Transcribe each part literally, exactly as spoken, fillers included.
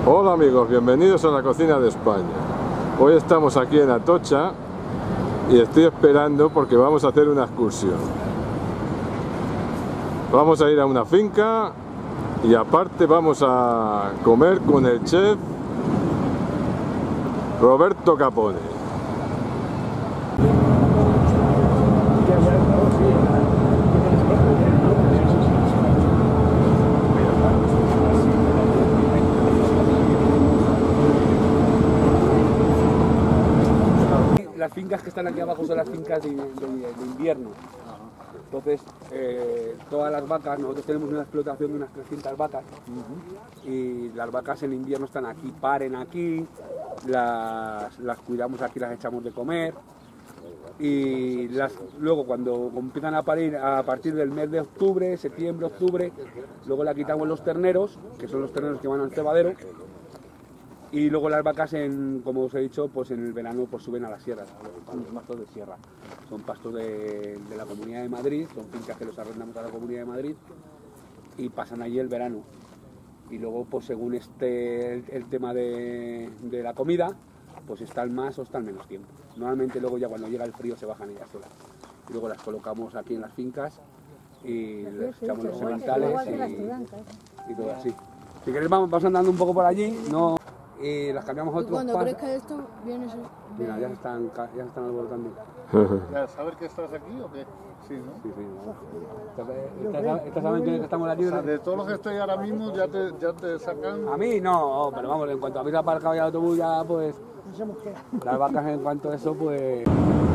Hola amigos, bienvenidos a la cocina de España. Hoy estamos aquí en Atocha y estoy esperando porque vamos a hacer una excursión. Vamos a ir a una finca y aparte vamos a comer con el chef Roberto Capone. Las fincas que están aquí abajo son las fincas de, de, de invierno. Entonces, eh, todas las vacas, nosotros tenemos una explotación de unas trescientas vacas uh-huh. y las vacas en invierno están aquí, paren aquí, las, las cuidamos aquí, las echamos de comer y las, luego cuando empiezan a parir a partir del mes de octubre, septiembre, octubre, luego le quitamos los terneros, que son los terneros que van al cebadero. Y luego las vacas, en, como os he dicho, pues en el verano pues suben a las sierras, a los pastos de sierra. Son pastos de, de la Comunidad de Madrid, son fincas que los arrendamos a la Comunidad de Madrid y pasan allí el verano. Y luego, pues según este el, el tema de, de la comida, pues están más o están menos tiempo. Normalmente luego ya cuando llega el frío se bajan ellas solas. Y luego las colocamos aquí en las fincas y les echamos los sementales y, y todo así. Si queréis vamos, vamos andando un poco por allí, no... y las cambiamos a otros. Cuando crezca esto, viene eso. Mira, ya se están, ya se están alborotando. ¿Sabes que estás aquí o qué? Sí, ¿no? Sí, sí. ¿Estás, estás sabiendo que estamos aquí? O sea, de todos los que estoy ahora mismo, ya te, ya te sacan... A mí no, pero vamos, en cuanto habéis aparcado ya el autobús, ya pues... Las vacas en cuanto a eso, pues...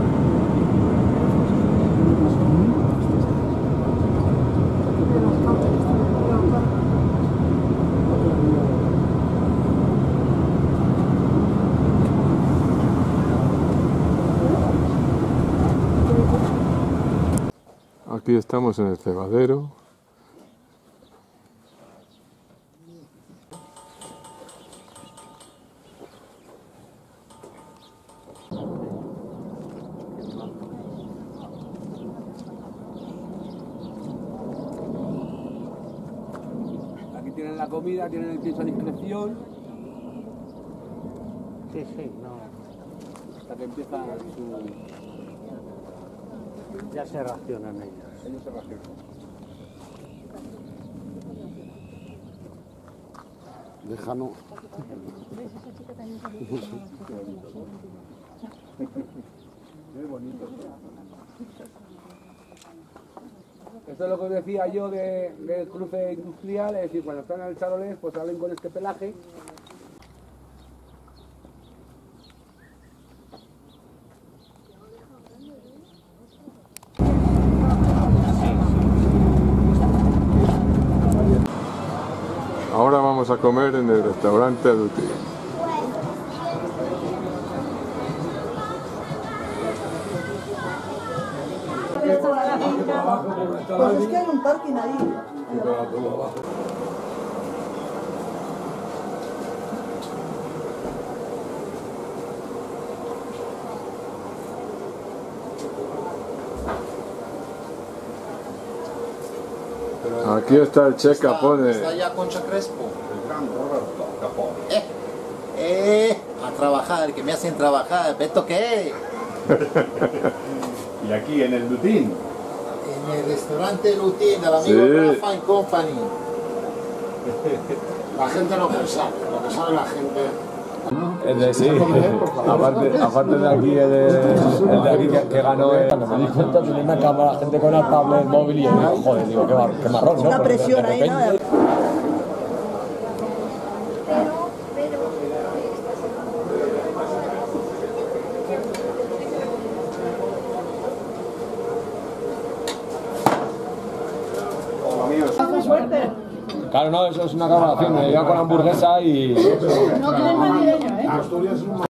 Aquí estamos en el cebadero. Aquí tienen la comida, tienen el pienso a discreción. Sí, sí, no. Hasta que empieza su... Ya se racionan ellos. Ellos se racionan. Déjalo. Qué bonito. Esto es lo que os decía yo de, del cruce industrial, es decir, cuando están en el charolés, pues salen con este pelaje. Ahora vamos a comer en el restaurante Duty. Pues es que hay un parking ahí. Aquí está el chef Capone. Está allá Concha Crespo, el gran Roberto Capone. Eh, eh, a trabajar, que me hacen trabajar, ¿esto qué? Y aquí en el Dutín. En el restaurante Lutín del amigo Sí. Rafa and Company. La gente no sabe, lo que sabe la gente. El de, sí, aparte, aparte de aquí, el de, el de aquí que, que ganó el... Cuando me di cuenta tenía una cámara, gente con una tablet móvil y yo digo, joder, digo, qué, mar, qué marrón, ¿no? Una presión de ahí, repente, ¿no? Claro, no, eso es una grabación, me iba con hamburguesa y... No quieres madrileño, ¿eh? Asturias es un